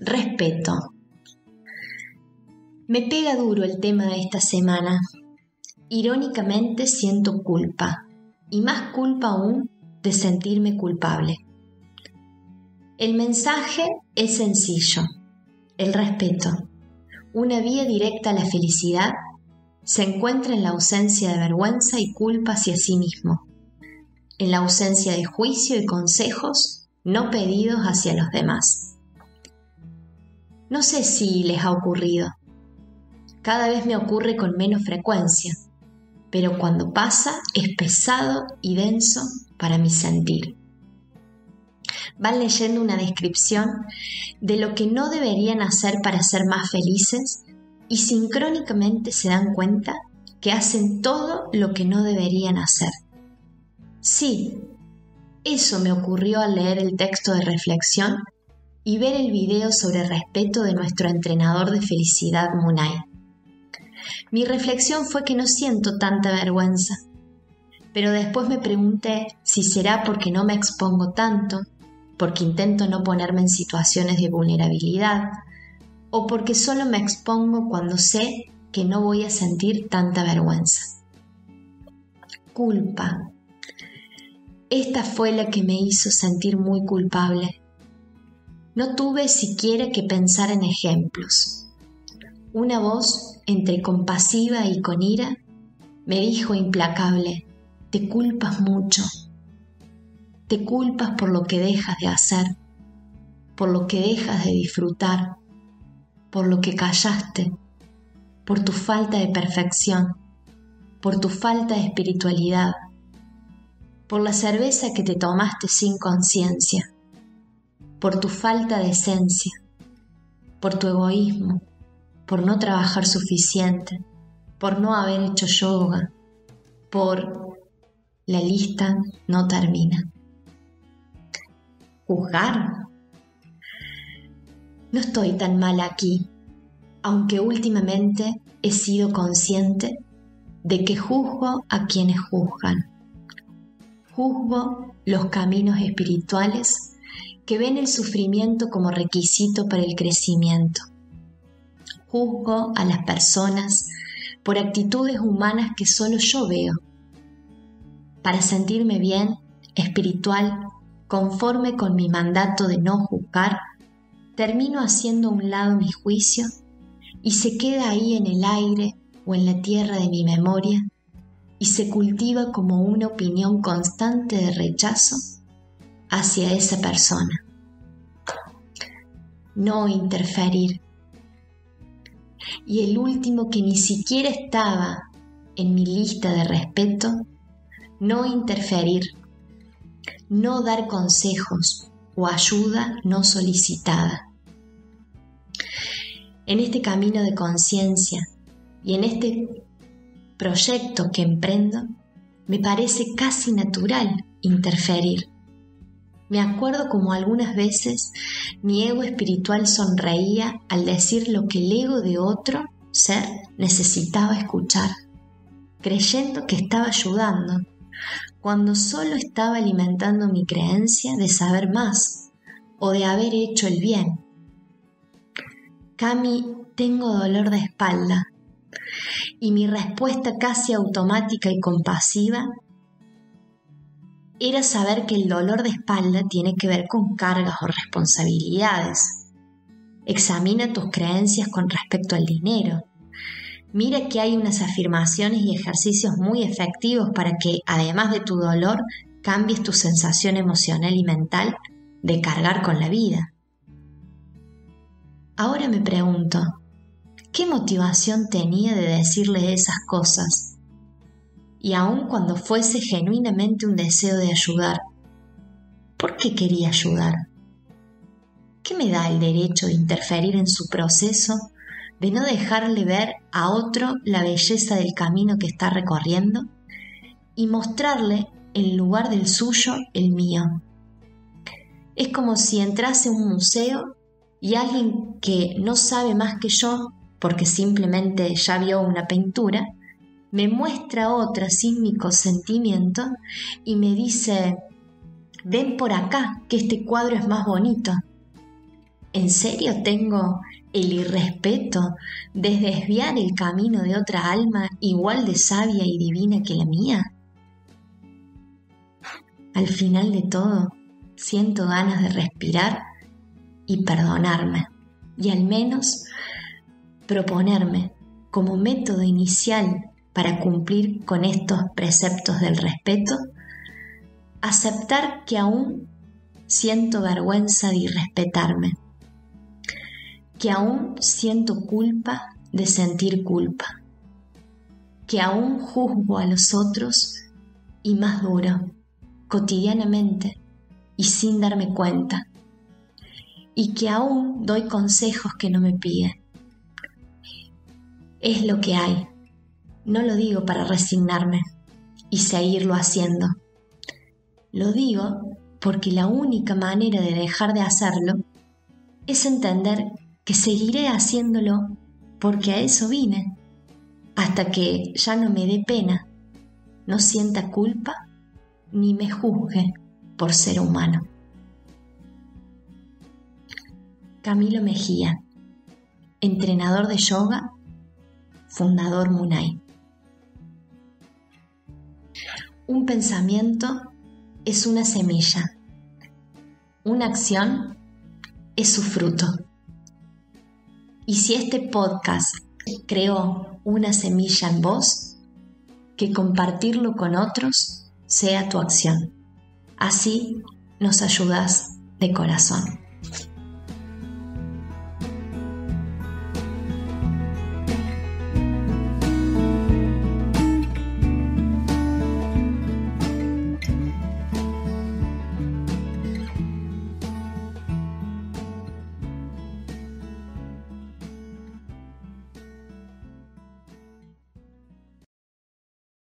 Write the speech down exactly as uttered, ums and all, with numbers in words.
Respeto. Me pega duro el tema de esta semana. Irónicamente siento culpa, y más culpa aún de sentirme culpable. El mensaje es sencillo. El respeto, una vía directa a la felicidad, se encuentra en la ausencia de vergüenza y culpa hacia sí mismo, en la ausencia de juicio y consejos no pedidos hacia los demás. No sé si les ha ocurrido. Cada vez me ocurre con menos frecuencia, pero cuando pasa es pesado y denso para mi sentir. Van leyendo una descripción de lo que no deberían hacer para ser más felices y sincrónicamente se dan cuenta que hacen todo lo que no deberían hacer. Sí, eso me ocurrió al leer el texto de reflexión y ver el video sobre respeto de nuestro entrenador de felicidad Munay. Mi reflexión fue que no siento tanta vergüenza, pero después me pregunté si será porque no me expongo tanto, porque intento no ponerme en situaciones de vulnerabilidad, o porque solo me expongo cuando sé que no voy a sentir tanta vergüenza. Culpa. Esta fue la que me hizo sentir muy culpable. No tuve siquiera que pensar en ejemplos. Una voz, entre compasiva y con ira, me dijo implacable: te culpas mucho. Te culpas por lo que dejas de hacer, por lo que dejas de disfrutar, por lo que callaste, por tu falta de perfección, por tu falta de espiritualidad, por la cerveza que te tomaste sin conciencia, por tu falta de esencia, por tu egoísmo, por no trabajar suficiente, por no haber hecho yoga, por... La lista no termina. ¿Juzgar? No estoy tan mal aquí, aunque últimamente he sido consciente de que juzgo a quienes juzgan. Juzgo los caminos espirituales que ven el sufrimiento como requisito para el crecimiento. Juzgo a las personas por actitudes humanas que solo yo veo. Para sentirme bien, espiritual, conforme con mi mandato de no juzgar, termino haciendo a un lado mi juicio y se queda ahí en el aire o en la tierra de mi memoria y se cultiva como una opinión constante de rechazo hacia esa persona. No interferir. Y el último que ni siquiera estaba en mi lista de respeto, no interferir, no dar consejos o ayuda no solicitada. En este camino de conciencia y en este proyecto que emprendo, me parece casi natural interferir. Me acuerdo como algunas veces mi ego espiritual sonreía al decir lo que el ego de otro ser necesitaba escuchar, creyendo que estaba ayudando, cuando solo estaba alimentando mi creencia de saber más o de haber hecho el bien. Cami, tengo dolor de espalda, y mi respuesta casi automática y compasiva era saber que el dolor de espalda tiene que ver con cargas o responsabilidades. Examina tus creencias con respecto al dinero. Mira que hay unas afirmaciones y ejercicios muy efectivos para que, además de tu dolor, cambies tu sensación emocional y mental de cargar con la vida. Ahora me pregunto, ¿qué motivación tenía de decirle esas cosas? Y aun cuando fuese genuinamente un deseo de ayudar, ¿por qué quería ayudar? ¿Qué me da el derecho de interferir en su proceso, de no dejarle ver a otro la belleza del camino que está recorriendo y mostrarle en lugar del suyo el mío? Es como si entrase a un museo y alguien que no sabe más que yo, porque simplemente ya vio una pintura, me muestra otra sin mi consentimiento y me dice: ven por acá, que este cuadro es más bonito. ¿En serio tengo el irrespeto de desviar el camino de otra alma igual de sabia y divina que la mía? Al final de todo, siento ganas de respirar y perdonarme, y al menos proponerme como método inicial para cumplir con estos preceptos del respeto, aceptar que aún siento vergüenza de irrespetarme, que aún siento culpa de sentir culpa, que aún juzgo a los otros y más duro, cotidianamente y sin darme cuenta, y que aún doy consejos que no me piden. Es lo que hay, no lo digo para resignarme y seguirlo haciendo. Lo digo porque la única manera de dejar de hacerlo es entender que seguiré haciéndolo porque a eso vine, hasta que ya no me dé pena, no sienta culpa ni me juzgue por ser humano. Camilo Mejía, entrenador de yoga, fundador Munay. Un pensamiento es una semilla, una acción es su fruto. Y si este podcast creó una semilla en vos, que compartirlo con otros sea tu acción. Así nos ayudas de corazón.